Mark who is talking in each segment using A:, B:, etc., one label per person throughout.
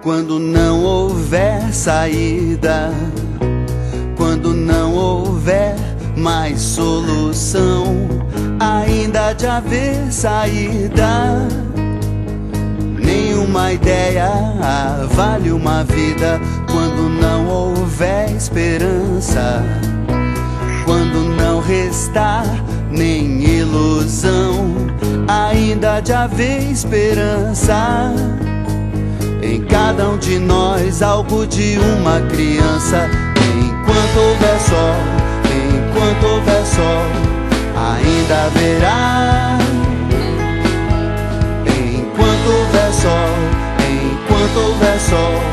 A: Quando não houver saída, quando não houver mais solução, ainda há de haver saída. Nenhuma ideia vale uma vida quando não houver esperança, quando não restar nem ilusão, ainda há de haver esperança. Em cada um de nós algo de uma criança. Enquanto houver sol, enquanto houver sol, ainda haverá. Enquanto houver sol, enquanto houver sol.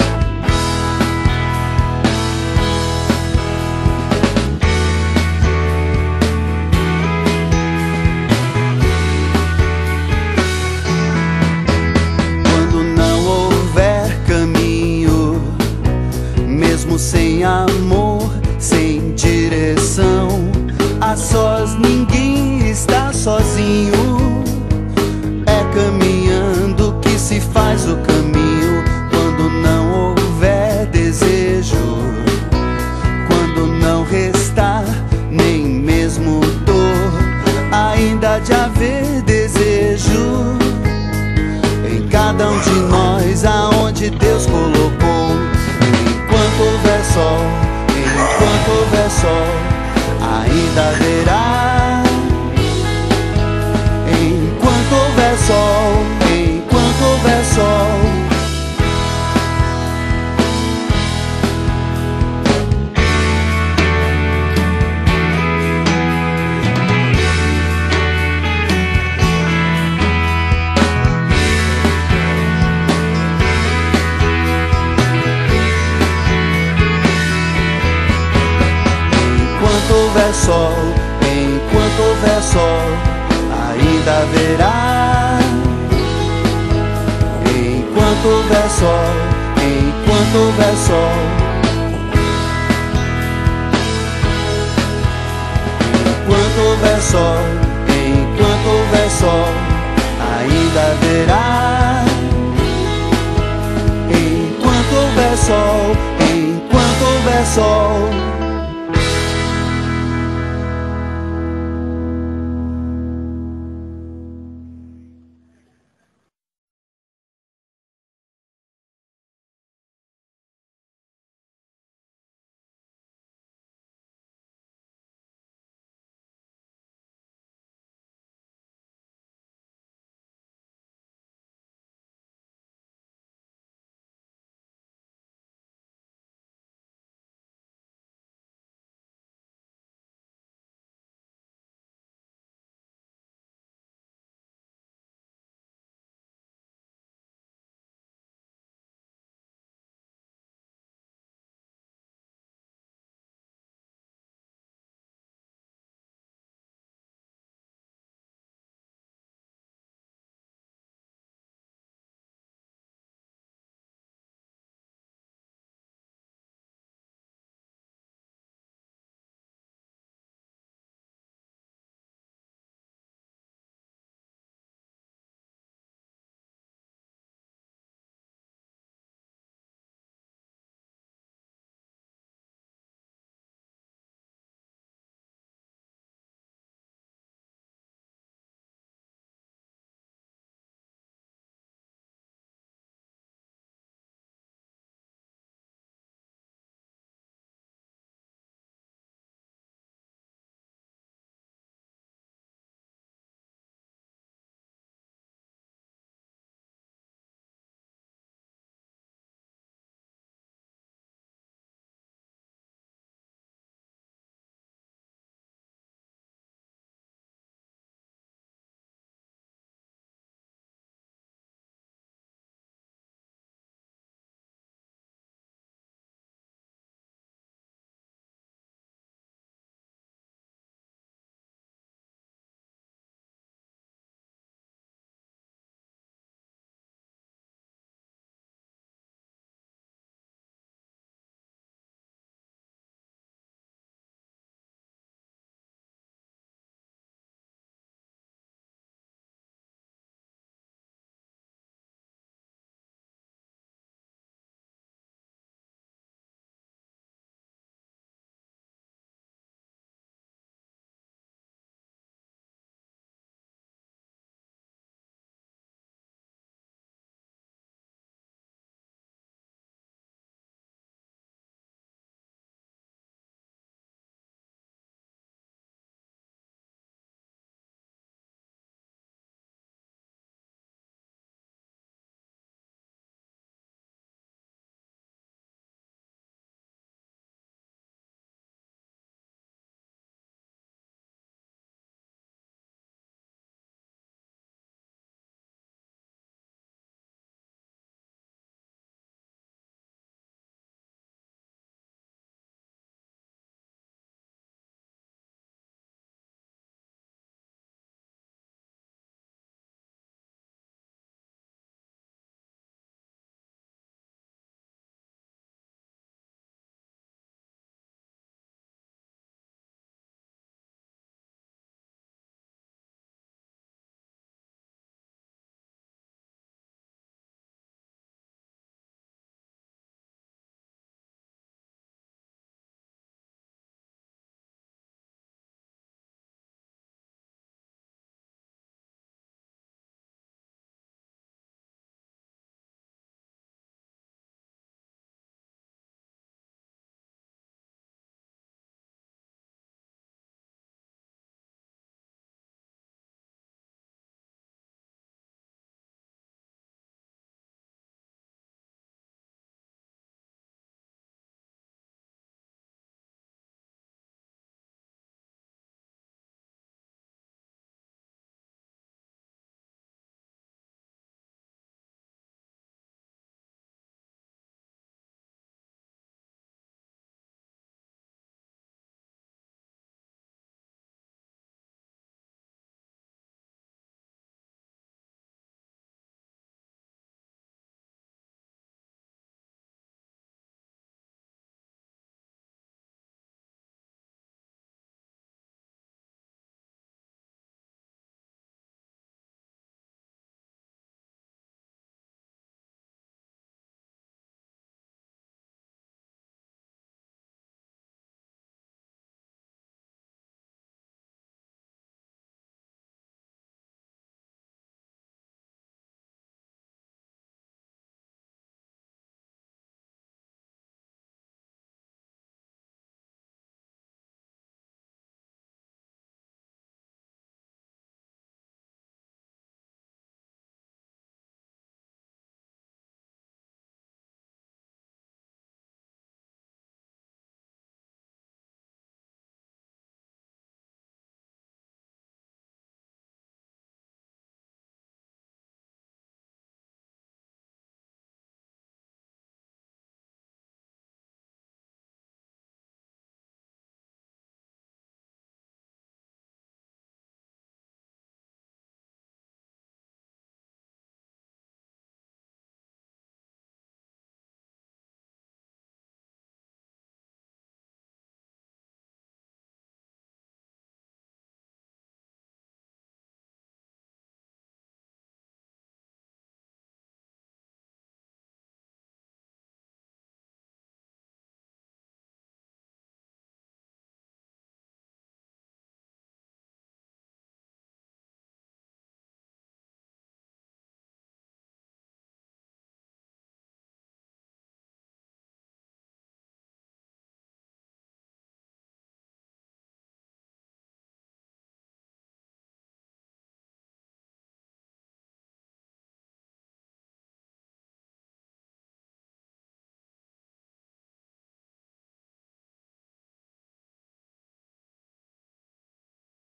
A: Mesmo sem amor, sem direção, a sós ninguém está sozinho. É caminhando que se faz o caminho. Quando não houver desejo, quando não restar nem mesmo dor, ainda há de haver desejo. Em cada um de nós, aonde Deus colocou. Enquanto houver sol, enquanto houver sol, ainda haverá. Enquanto houver sol, enquanto houver sol. Enquanto houver sol, enquanto houver sol, ainda haverá. Enquanto houver sol, enquanto houver sol. Enquanto houver sol, enquanto houver sol, ainda haverá.